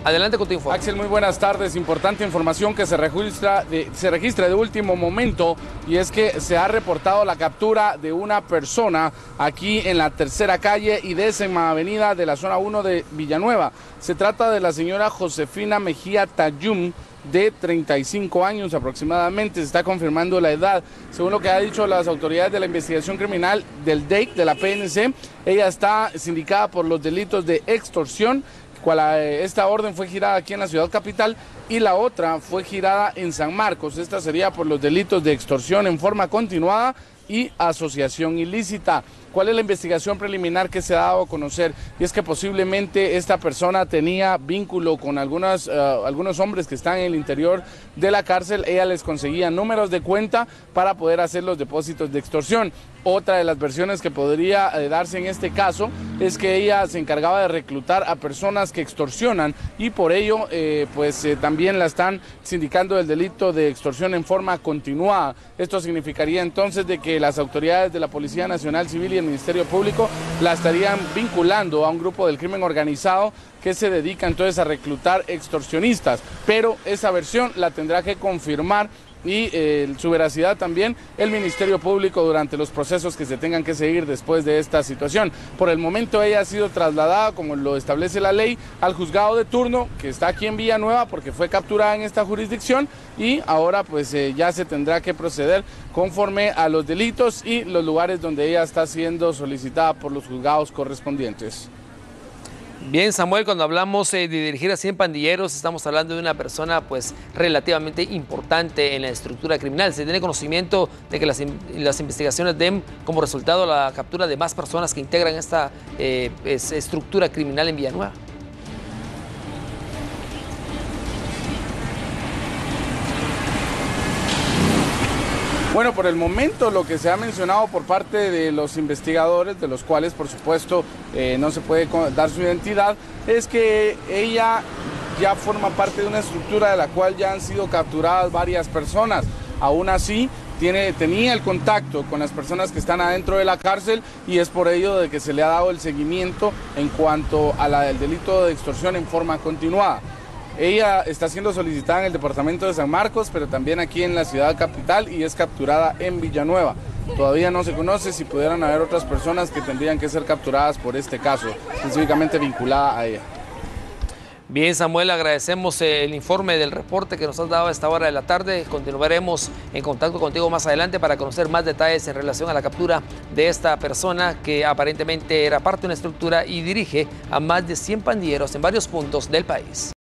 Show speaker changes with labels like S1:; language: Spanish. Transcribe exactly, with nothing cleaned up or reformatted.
S1: Adelante con tu informe.
S2: Axel, muy buenas tardes. Importante información que se registra, de, se registra de último momento, y es que se ha reportado la captura de una persona aquí en la tercera calle y décima avenida de la zona uno de Villanueva. Se trata de la señora Josefina Mejía Tayum, de treinta y cinco años aproximadamente. Se está confirmando la edad. Según lo que ha dicho las autoridades de la investigación criminal del D E I C, de la P N C, ella está sindicada por los delitos de extorsión, cual esta orden fue girada aquí en la ciudad capital, y la otra fue girada en San Marcos. Esta sería por los delitos de extorsión en forma continuada y asociación ilícita. ¿Cuál es la investigación preliminar que se ha dado a conocer? Y es que posiblemente esta persona tenía vínculo con algunas, uh, algunos hombres que están en el interior de la cárcel. Ella les conseguía números de cuenta para poder hacer los depósitos de extorsión. Otra de las versiones que podría eh, darse en este caso es que ella se encargaba de reclutar a personas que extorsionan, y por ello eh, pues eh, también la están sindicando del delito de extorsión en forma continuada. Esto significaría entonces de que las autoridades de la Policía Nacional Civil y el Ministerio Público la estarían vinculando a un grupo del crimen organizado que se dedica entonces a reclutar extorsionistas, pero esa versión la tendrá que confirmar y eh, su veracidad también el Ministerio Público durante los procesos que se tengan que seguir después de esta situación. Por el momento ella ha sido trasladada, como lo establece la ley, al juzgado de turno, que está aquí en Villanueva porque fue capturada en esta jurisdicción, y ahora pues eh, ya se tendrá que proceder conforme a los delitos y los lugares donde ella está siendo solicitada por los juzgados correspondientes.
S1: Bien, Samuel, cuando hablamos eh, de dirigir a cien pandilleros, estamos hablando de una persona pues relativamente importante en la estructura criminal. Se tiene conocimiento de que las, las investigaciones den como resultado la captura de más personas que integran esta eh, es, estructura criminal en Villanueva.
S2: Bueno, por el momento lo que se ha mencionado por parte de los investigadores, de los cuales por supuesto eh, no se puede dar su identidad, es que ella ya forma parte de una estructura de la cual ya han sido capturadas varias personas. Aún así, tiene, tenía el contacto con las personas que están adentro de la cárcel, y es por ello de que se le ha dado el seguimiento en cuanto a la del delito de extorsión en forma continuada. Ella está siendo solicitada en el departamento de San Marcos, pero también aquí en la ciudad capital, y es capturada en Villanueva. Todavía no se conoce si pudieran haber otras personas que tendrían que ser capturadas por este caso, específicamente vinculada a ella.
S1: Bien, Samuel, agradecemos el informe del reporte que nos has dado a esta hora de la tarde. Continuaremos en contacto contigo más adelante para conocer más detalles en relación a la captura de esta persona que aparentemente era parte de una estructura y dirige a más de cien pandilleros en varios puntos del país.